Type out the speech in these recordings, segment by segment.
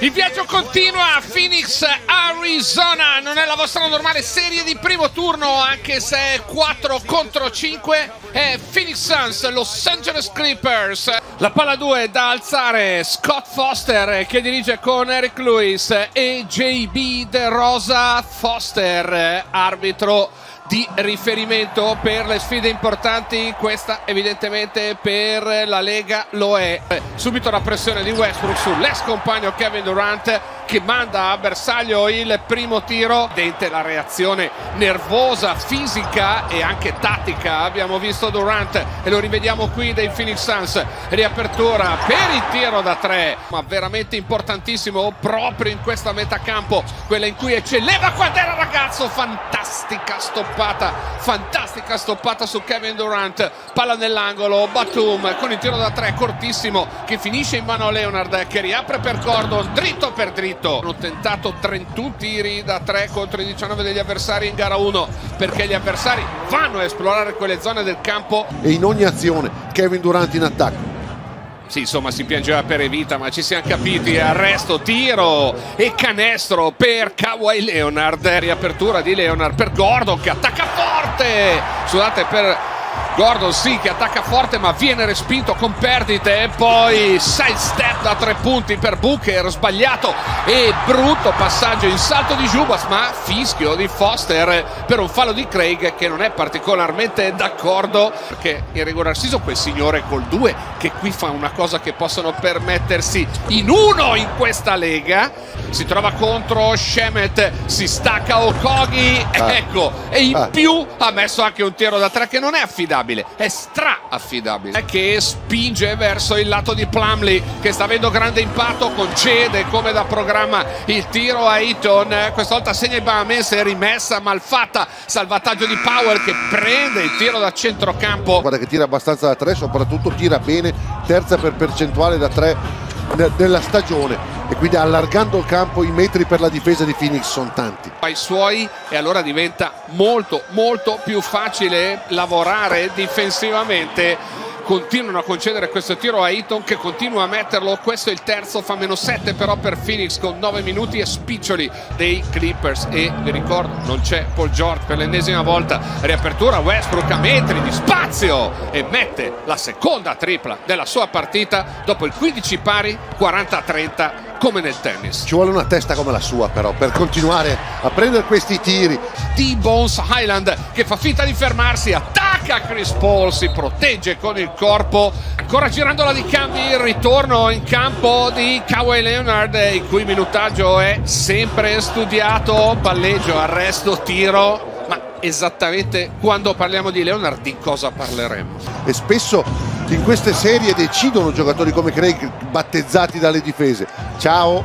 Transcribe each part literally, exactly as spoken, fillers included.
Il viaggio continua a Phoenix, Arizona. Non è la vostra normale serie di primo turno, anche se è quattro contro cinque. È Phoenix Suns, Los Angeles Clippers. La palla due da alzare, Scott Foster che dirige con Eric Lewis e J B De Rosa. Foster, arbitro di riferimento per le sfide importanti. Questa evidentemente per la Lega lo è. Subito la pressione di Westbrook sull'ex compagno Kevin Durant, che manda a bersaglio il primo tiro. Dente la reazione nervosa, fisica e anche tattica. Abbiamo visto Durant e lo rivediamo qui dei Phoenix Suns. Riapertura per il tiro da tre, ma veramente importantissimo proprio in questa metà campo, quella in cui eccelleva quando era ragazzo. Fantastica stoppata, fantastica stoppata su Kevin Durant. Palla nell'angolo, Batum con il tiro da tre cortissimo che finisce in mano a Leonard, che riapre per Gordon, dritto per dritto. Hanno tentato trentuno tiri da tre contro i diciannove degli avversari in gara uno, perché gli avversari vanno a esplorare quelle zone del campo. E in ogni azione Kevin Durant in attacco. Sì, insomma, si piangeva per Evita, ma ci siamo capiti. Arresto, tiro e canestro per Kawhi Leonard. Riapertura di Leonard per Gordon che attacca forte. Scusate, per Gordon sì che attacca forte, ma viene respinto con perdite. E poi side step da tre punti per Booker, sbagliato e brutto passaggio in salto di Jubas, ma fischio di Foster per un fallo di Craig, che non è particolarmente d'accordo, perché in regular season quel signore col due, che qui fa una cosa che possono permettersi in uno in questa lega. Si trova contro Shemet, si stacca Okogie, ah. ecco, e in ah. più ha messo anche un tiro da tre che non è affidabile, è stra affidabile, che spinge verso il lato di Plumlee, che sta avendo grande impatto, concede come da programma il tiro a Ayton. Questa volta segna il Bahamas, rimessa malfatta, salvataggio di Powell che prende il tiro da centrocampo. Guarda che tira abbastanza da tre, soprattutto tira bene, terza per percentuale da tre della stagione, e quindi allargando il campo i metri per la difesa di Phoenix sono tanti. Ai suoi, e allora diventa molto molto più facile lavorare difensivamente. Continuano a concedere questo tiro a Ayton, che continua a metterlo. Questo è il terzo, fa meno sette però per Phoenix con nove minuti e spiccioli dei Clippers. E vi ricordo, non c'è Paul George per l'ennesima volta. Riapertura, Westbrook a metri di spazio e mette la seconda tripla della sua partita dopo il quindici pari, quaranta a trenta come nel tennis. Ci vuole una testa come la sua però per continuare a prendere questi tiri. T-Bones Highland che fa finta di fermarsi, attacca Chris Paul, si protegge con il corpo. Ancora girandola di cambi, il ritorno in campo di Kawhi Leonard, il cui minutaggio è sempre studiato. Palleggio, arresto, tiro. Ma esattamente quando parliamo di Leonard di cosa parleremo? E spesso in queste serie decidono giocatori come Craig, battezzati dalle difese. Ciao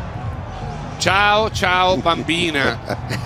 ciao ciao bambina.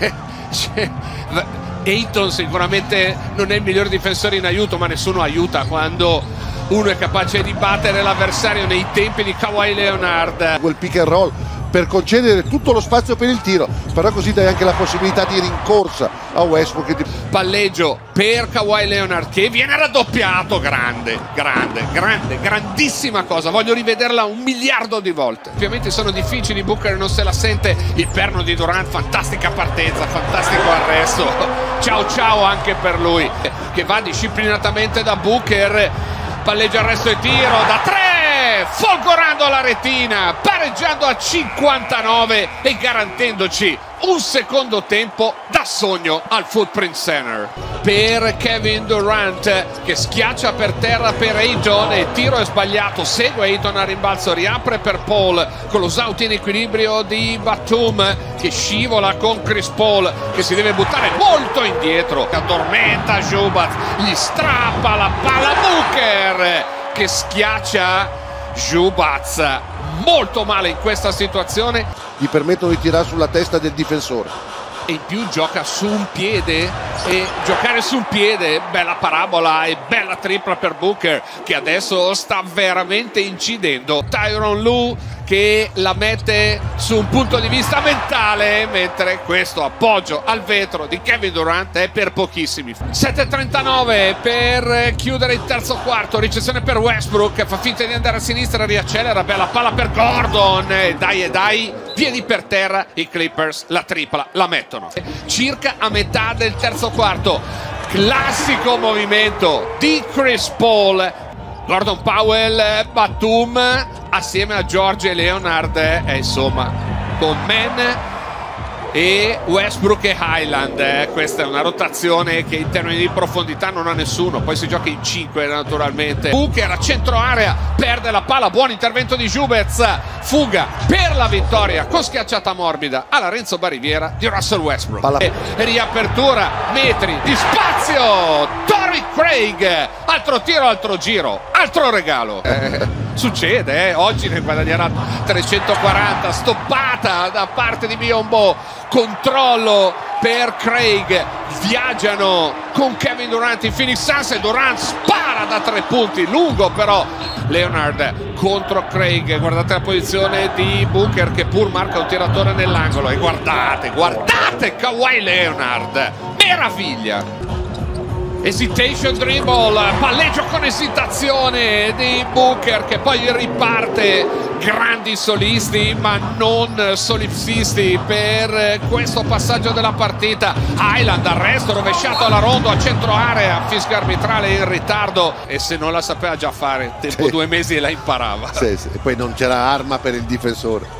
Ayton sicuramente non è il miglior difensore in aiuto, ma nessuno aiuta quando uno è capace di battere l'avversario nei tempi di Kawhi Leonard. Quel pick and roll per concedere tutto lo spazio per il tiro, però così dai anche la possibilità di rincorsa a Westbrook. Palleggio per Kawhi Leonard che viene raddoppiato. Grande, grande, grande, grandissima cosa. Voglio rivederla un miliardo di volte. Ovviamente sono difficili, Booker non se la sente. Il perno di Durant, fantastica partenza, fantastico arresto. Ciao ciao anche per lui, che va disciplinatamente da Booker. Palleggio, arresto e tiro da tre, folgorando la retina, pareggiando a cinquantanove e garantendoci un secondo tempo da sogno al Footprint Center. Per Kevin Durant che schiaccia per terra per Ayton, e tiro è sbagliato, segue Ayton a rimbalzo, riapre per Paul con lo salto in equilibrio di Batum che scivola con Chris Paul, che si deve buttare molto indietro, addormenta Jubas, gli strappa la palla Booker che schiaccia Jubas molto male in questa situazione. Gli permettono di tirare sulla testa del difensore e in più gioca su un piede, e giocare su un piede, bella parabola e bella tripla per Booker che adesso sta veramente incidendo. Tyronn Lue che che la mette su un punto di vista mentale, mentre questo appoggio al vetro di Kevin Durant è per pochissimi. sette e trentanove per chiudere il terzo quarto, ricezione per Westbrook, fa finta di andare a sinistra, riaccelera, bella palla per Gordon, e dai e dai, piedi per terra, i Clippers la tripla la mettono. Circa a metà del terzo quarto, classico movimento di Chris Paul, Gordon Powell, Batum assieme a George Leonard, e insomma con Man e Westbrook e Highland, eh, questa è una rotazione che in termini di profondità non ha nessuno, poi si gioca in cinque naturalmente. Booker a centro area, perde la palla, buon intervento di Jubez, fuga per la vittoria con schiacciata morbida alla Renzo Bariviera di Russell Westbrook. Palla. E riapertura, metri di spazio, Torrey Craig, altro tiro, altro giro, altro regalo. Eh, succede, eh? Oggi ne guadagnerà trecentoquaranta, stoppata da parte di Biyombo. Controllo per Craig, viaggiano con Kevin Durant in Phoenix Suns e Durant spara da tre punti, lungo però Leonard contro Craig. Guardate la posizione di Booker che pur marca un tiratore nell'angolo, e guardate, guardate Kawhi Leonard, meraviglia. Hesitation dribble, palleggio con esitazione di Booker che poi riparte. Grandi solisti ma non solipsisti per questo passaggio della partita. Highland, arresto rovesciato alla rondo a centro area, fischio arbitrale in ritardo, e se non la sapeva già fare tempo sì. due mesi e la imparava. Sì, sì. E poi non c'era arma per il difensore.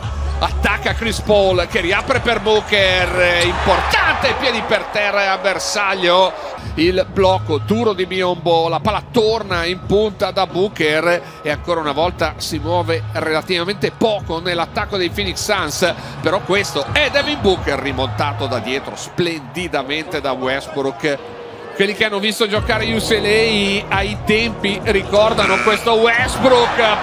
Attacca Chris Paul che riapre per Booker, importante, piedi per terra a bersaglio, il blocco duro di Biyombo, la palla torna in punta da Booker e ancora una volta si muove relativamente poco nell'attacco dei Phoenix Suns, però questo è Devin Booker rimontato da dietro splendidamente da Westbrook. Quelli che hanno visto giocare U C L A ai tempi ricordano questo Westbrook.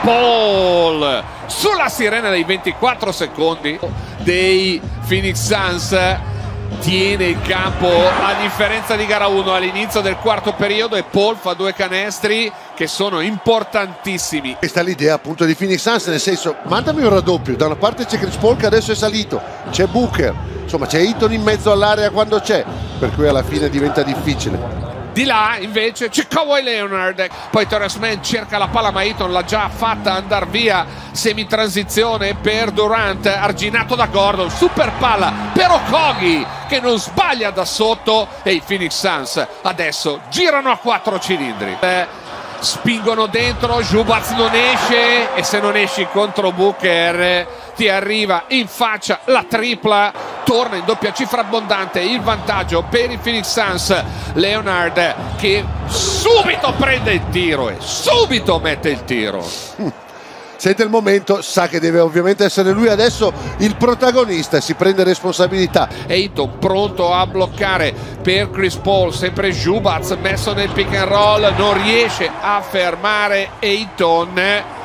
Paul sulla sirena dei ventiquattro secondi dei Phoenix Suns tiene il campo a differenza di gara uno all'inizio del quarto periodo, e Paul fa due canestri che sono importantissimi. Questa è l'idea appunto di Phoenix Suns, nel senso, mandami un raddoppio, da una parte c'è Chris Paul che adesso è salito, c'è Booker, insomma c'è Ayton in mezzo all'area quando c'è, per cui alla fine diventa difficile. Di là invece c'è Kawhi Leonard, poi Terrence Mann cerca la palla ma Ayton l'ha già fatta andare via, semitransizione per Durant, arginato da Gordon, super palla per Okogie che non sbaglia da sotto, e i Phoenix Suns adesso girano a quattro cilindri. Eh, spingono dentro, Jubaz non esce, e se non esci contro Booker ti arriva in faccia la tripla, torna in doppia cifra abbondante il vantaggio per i Phoenix Suns. Leonard che subito prende il tiro e subito mette il tiro. Sente il momento, sa che deve ovviamente essere lui adesso il protagonista e si prende responsabilità. Ayton pronto a bloccare per Chris Paul, sempre Jubaz messo nel pick and roll, non riesce a fermare Ayton,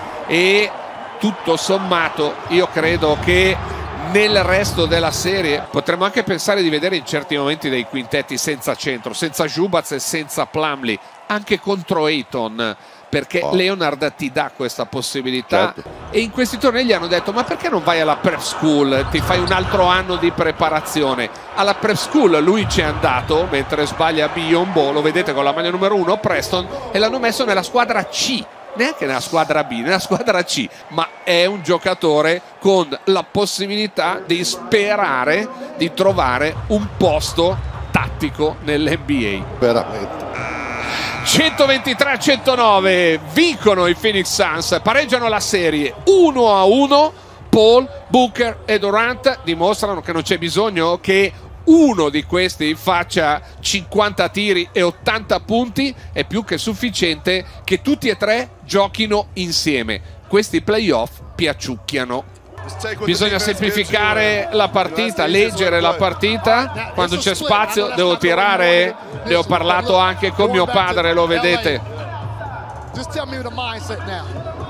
e tutto sommato io credo che nel resto della serie potremmo anche pensare di vedere in certi momenti dei quintetti senza centro, senza Jubaz e senza Plumlee, anche contro Ayton, perché oh. Leonard ti dà questa possibilità. Certo. E in questi tornei gli hanno detto: ma perché non vai alla prep school, ti fai un altro anno di preparazione? Alla prep school lui ci è andato, mentre sbaglia Biyombo, lo vedete con la maglia numero uno Preston, e l'hanno messo nella squadra C, neanche nella squadra B, nella squadra C, ma è un giocatore con la possibilità di sperare di trovare un posto tattico nell'N B A. Veramente. centoventitré a centonove vincono i Phoenix Suns, pareggiano la serie uno a uno. Paul, Booker e Durant dimostrano che non c'è bisogno che uno di questi faccia cinquanta tiri e ottanta punti, è più che sufficiente che tutti e tre giochino insieme. Questi playoff piacciucchiano. Bisogna semplificare la partita, leggere la partita, quando c'è spazio devo tirare, ne ho parlato anche con mio padre, lo vedete.